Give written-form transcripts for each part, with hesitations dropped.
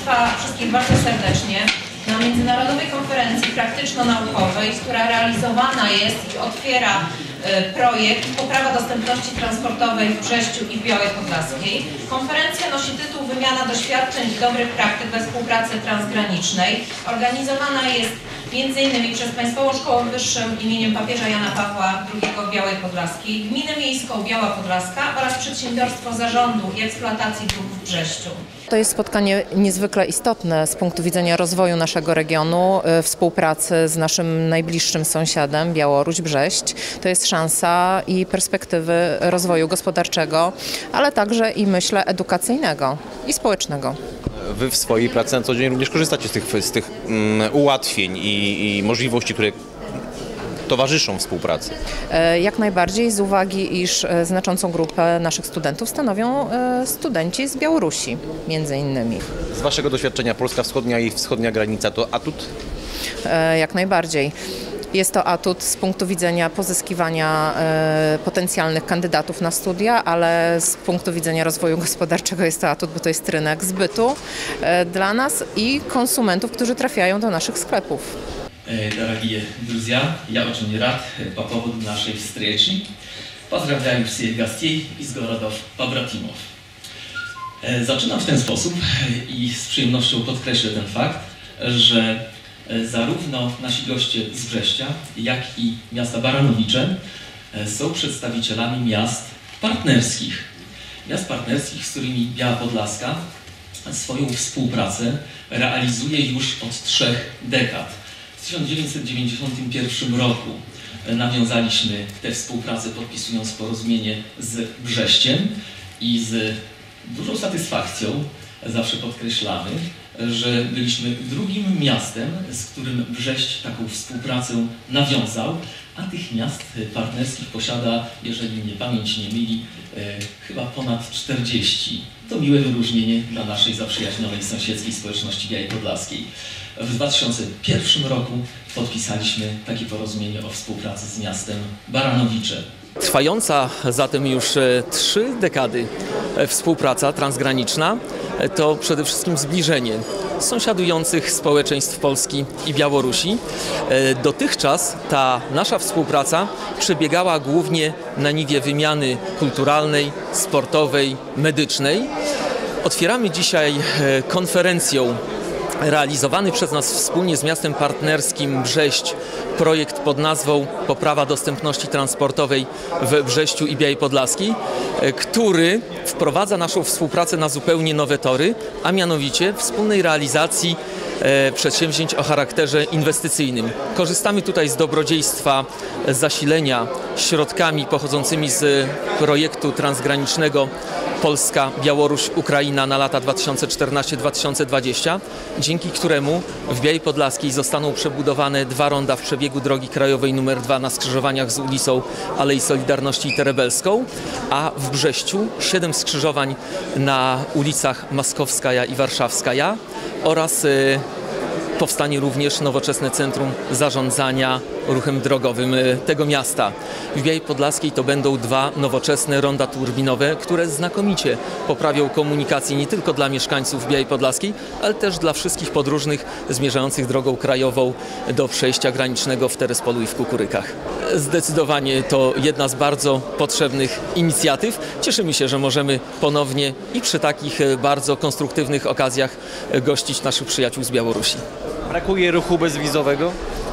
Państwa wszystkich bardzo serdecznie na międzynarodowej konferencji praktyczno-naukowej, która realizowana jest i otwiera projekt Poprawa dostępności transportowej w Brześciu i w Białej Podlaskiej. Konferencja nosi tytuł Wymiana doświadczeń i dobrych praktyk we współpracy transgranicznej. Organizowana jest m.in. przez Państwową Szkołę Wyższą imieniem papieża Jana Pawła II w Białej Podlaskiej, Gminę Miejską Biała Podlaska oraz Przedsiębiorstwo Zarządu i Eksploatacji Dróg w Brześciu. To jest spotkanie niezwykle istotne z punktu widzenia rozwoju naszego regionu, współpracy z naszym najbliższym sąsiadem, Białoruś-Brześć. To jest szansa i perspektywy rozwoju gospodarczego, ale także i myślę edukacyjnego i społecznego. Wy w swojej pracy na co dzień również korzystacie z tych ułatwień i możliwości, które towarzyszą współpracy. Jak najbardziej, z uwagi, iż znaczącą grupę naszych studentów stanowią studenci z Białorusi, między innymi. Z waszego doświadczenia Polska Wschodnia i wschodnia granica to atut? Jak najbardziej. Jest to atut z punktu widzenia pozyskiwania potencjalnych kandydatów na studia, ale z punktu widzenia rozwoju gospodarczego jest to atut, bo to jest rynek zbytu dla nas i konsumentów, którzy trafiają do naszych sklepów. Дорогие друзья, я очень рад по поводу нашей встречи. Pozdrawiam wszystkich gości z городов побратимов. Zaczynam w ten sposób i z przyjemnością podkreślę ten fakt, że zarówno nasi goście z Brześcia, jak i miasta Baranowicze są przedstawicielami miast partnerskich. Miast partnerskich, z którymi Biała Podlaska swoją współpracę realizuje już od 3 dekad. W 1991 roku nawiązaliśmy tę współpracę, podpisując porozumienie z Brześciem i z dużą satysfakcją zawsze podkreślamy, że byliśmy drugim miastem, z którym Brześć taką współpracę nawiązał, a tych miast partnerskich posiada, jeżeli mnie pamięć nie myli, chyba ponad 40. To miłe wyróżnienie dla naszej zaprzyjaźnionej sąsiedzkiej społeczności Białej Podlaskiej. W 2001 roku podpisaliśmy takie porozumienie o współpracy z miastem Baranowicze. Trwająca zatem już 3 dekady współpraca transgraniczna to przede wszystkim zbliżenie sąsiadujących społeczeństw Polski i Białorusi. Dotychczas ta nasza współpraca przebiegała głównie na niwie wymiany kulturalnej, sportowej, medycznej. Otwieramy dzisiaj konferencją realizowany przez nas wspólnie z miastem partnerskim Brześć projekt pod nazwą Poprawa dostępności transportowej w Brześciu i Białej Podlaskiej, który wprowadza naszą współpracę na zupełnie nowe tory, a mianowicie wspólnej realizacji przedsięwzięć o charakterze inwestycyjnym. Korzystamy tutaj z dobrodziejstwa zasilenia środkami pochodzącymi z projektu transgranicznego Polska, Białoruś, Ukraina na lata 2014-2020, dzięki któremu w Białej Podlaskiej zostaną przebudowane 2 ronda w przebiegu drogi krajowej nr 2 na skrzyżowaniach z ulicą Alei Solidarności i Terebelską, a w Brześciu 7 skrzyżowań na ulicach Maskowskaja i Warszawskaja oraz powstanie również nowoczesne centrum zarządzania ruchem drogowym tego miasta. W Białej Podlaskiej to będą 2 nowoczesne ronda turbinowe, które znakomicie poprawią komunikację nie tylko dla mieszkańców Białej Podlaskiej, ale też dla wszystkich podróżnych zmierzających drogą krajową do przejścia granicznego w Terespolu i w Kukurykach. Zdecydowanie to jedna z bardzo potrzebnych inicjatyw. Cieszymy się, że możemy ponownie i przy takich bardzo konstruktywnych okazjach gościć naszych przyjaciół z Białorusi. Brakuje ruchu bezwizowego?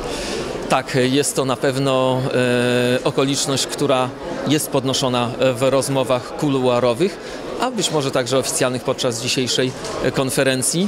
Tak, jest to na pewno okoliczność, która jest podnoszona w rozmowach kuluarowych, a być może także oficjalnych podczas dzisiejszej konferencji.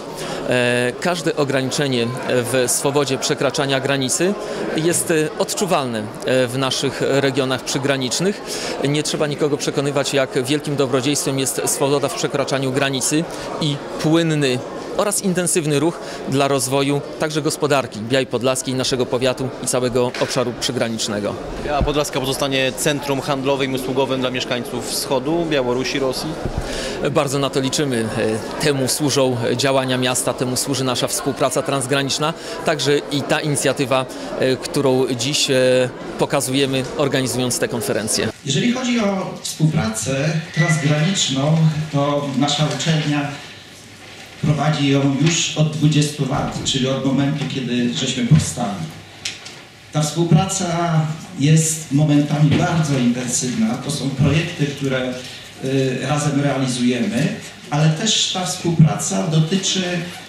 Każde ograniczenie w swobodzie przekraczania granicy jest odczuwalne w naszych regionach przygranicznych. Nie trzeba nikogo przekonywać, jak wielkim dobrodziejstwem jest swoboda w przekraczaniu granicy i płynny oraz intensywny ruch dla rozwoju także gospodarki Białej Podlaskiej, naszego powiatu i całego obszaru przygranicznego. Biała Podlaska pozostanie centrum handlowym i usługowym dla mieszkańców wschodu, Białorusi, Rosji? Bardzo na to liczymy. Temu służą działania miasta, temu służy nasza współpraca transgraniczna, także i ta inicjatywa, którą dziś pokazujemy, organizując tę konferencję. Jeżeli chodzi o współpracę transgraniczną, to nasza uczelnia prowadzi ją już od 20 lat, czyli od momentu, kiedy żeśmy powstali. Ta współpraca jest momentami bardzo intensywna. To są projekty, które razem realizujemy, ale też ta współpraca dotyczy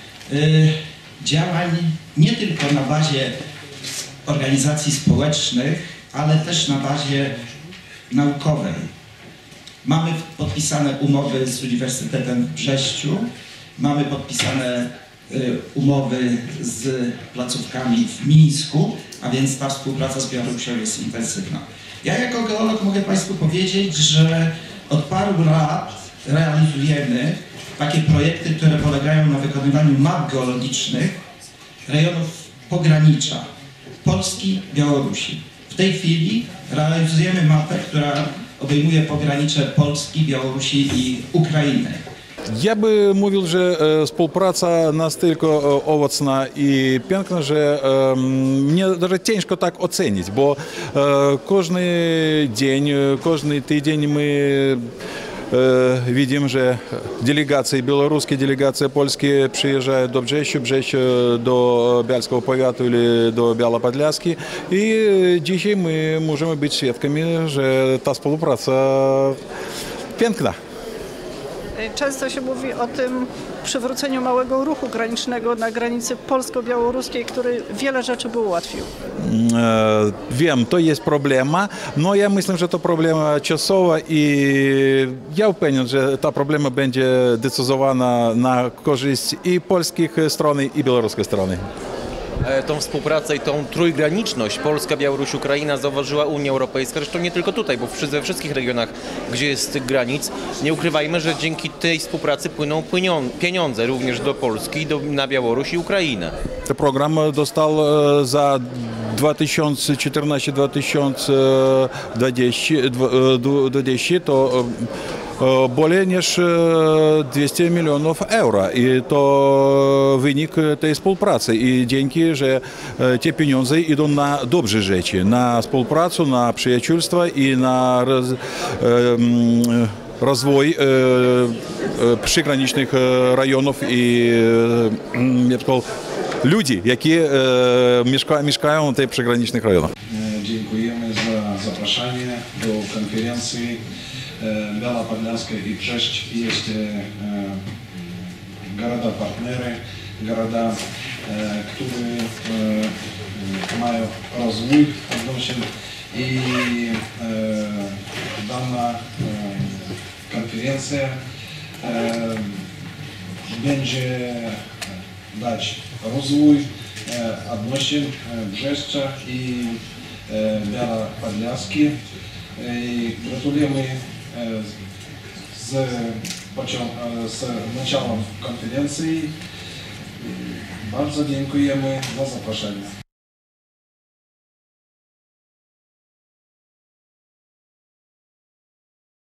działań nie tylko na bazie organizacji społecznych, ale też na bazie naukowej. Mamy podpisane umowy z Uniwersytetem w Brześciu, mamy podpisane umowy z placówkami w Mińsku, a więc ta współpraca z Białorusią jest intensywna. Ja jako geolog mogę Państwu powiedzieć, że od paru lat realizujemy takie projekty, które polegają na wykonywaniu map geologicznych rejonów pogranicza Polski, Białorusi. W tej chwili realizujemy mapę, która obejmuje pogranicze Polski, Białorusi i Ukrainy. Ja by mówił, że współpraca настільки owocna i piękna, że mnie nawet ciężko tak ocenić, bo każdy dzień, każdy tydzień my widzimy, że delegacje białoruskie, delegacje polskie przyjeżdżają do Brzeszczu, do Bialskiego Powiatu или do Białopodlaski i dzisiaj my możemy być świadkami, że ta współpraca piękna. Często się mówi o tym przywróceniu małego ruchu granicznego na granicy polsko-białoruskiej, który wiele rzeczy by ułatwił. Wiem, to jest problema, no ja myślę, że to problema czasowa i ja upewniam, że ta problema będzie decydowana na korzyść i polskiej strony, i białoruskiej strony. Tą współpracę i tą trójgraniczność Polska, Białoruś, Ukraina zauważyła Unia Europejska, zresztą nie tylko tutaj, bo we wszystkich regionach, gdzie jest tych granic, nie ukrywajmy, że dzięki tej współpracy płyną pieniądze również do Polski, na Białoruś i Ukrainę. Ten program dostał za 2014-2020 to более niż 200 milionów euro i to wynik tej współpracy i dzięki, że te pieniądze idą na dobre rzeczy, na współpracę, na przyjaciółstwo i na rozwój przygranicznych rejonów i ludzi, які mieszkają w tych przygranicznych rejonach. Dziękujemy za zaproszenie do konferencji Białopodlaska i Brzeszcz. Jest gорода partnery, gорода, które mają rozwój odnośnie i dana konferencja będzie dać rozwój odnośnie Brzeszcza i Białopodlaski. Gratulujemy z началом konferencji. Bardzo dziękujemy za zaproszenie.